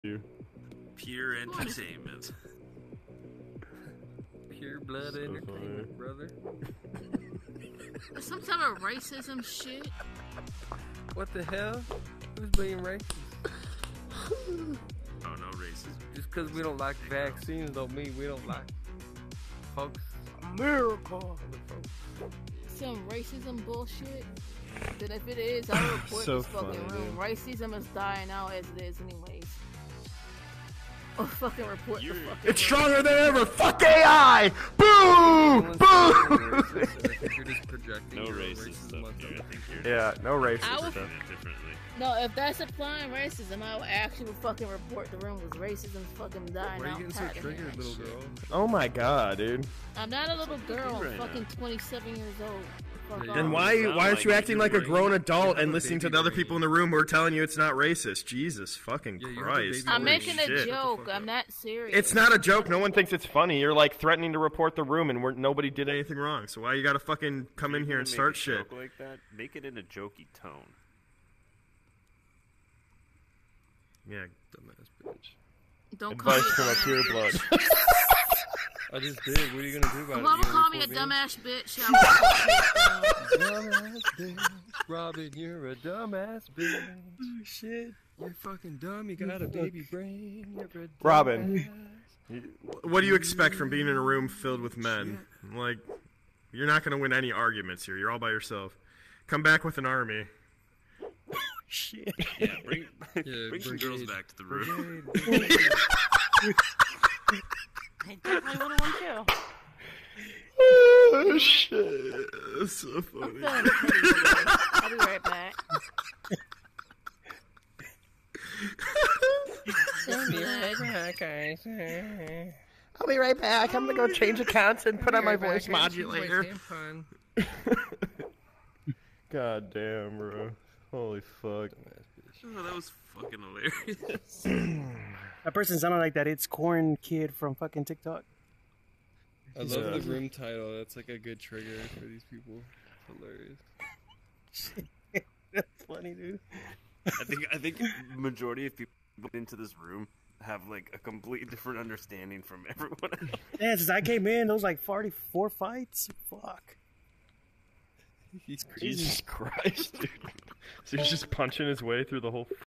you. Pure entertainment. Pure blood entertainment, brother. Some type of racism shit. What the hell? Who's being racist? Oh, no racism. Just because we don't like vaccines don't mean we don't like folks. America. Some racism bullshit. That if it is, I'll report So this fucking funny, room. dude. Racism is dying out as it is anyways. Or fucking report the fucking It's room. stronger than ever. Fuck AI. Boo! Boo! I think you're just projecting No your racist stuff onto here. them. I think you're Yeah, no I racist would- stuff. it differently. No, if that's applying racism, I would actually fucking report the room because racism's fucking dying Why are out. you getting so tired of triggered, hearing little shit. girl? Oh my god, dude. I'm not a little girl. I'm right fucking now. 27 years old. Fuck Yeah, off. Then Oh, why you sound aren't you like acting you're like a brain. grown adult You have and a listening to baby the other brain. people in the room who are telling you it's not racist? Jesus fucking Yeah, you have a Christ. baby I'm Holy making a shit. joke. Shut the fuck I'm up. not serious. It's not a joke. No one thinks it's funny. You're like threatening to report the room, and nobody did anything wrong. So why you gotta fucking come in here and start shit? Joke like that? Make it in a jokey tone. Yeah. Dumbass bitch. Don't call me Advice from a dumbass pure bitch. blood. I just did. What are you gonna do about it? Whoever You gonna call me a report dumbass bitch, I will Dumbass bitch. Robin, you're a dumbass bitch. Oh, shit. You're fucking dumb. You got a baby brain. You're a Robin. dumbass. What do you expect from being in a room filled with men? Like, you're not gonna win any arguments here. You're all by yourself. Come back with an army. Shit. Yeah, bring, Yeah, bring some girls brigade. back to the room. Brigade. I definitely would have won too. Oh shit. That's so I'm funny. feeling pretty good. I'll be right back. I'll be right back. I'm gonna go change accounts and put on my voice Back. modulator. Tampon. God damn, bro. Holy fuck. Oh, that was fucking hilarious. That person sounded like that It's Corn kid from fucking TikTok. I love the room title. That's like a good trigger for these people. It's hilarious. That's funny, dude. I think majority of people into this room have like a completely different understanding from everyone else. Yeah, since I came in, those like 44 fights. Fuck. He's crazy. Jesus Christ, dude. So he's just punching his way through the whole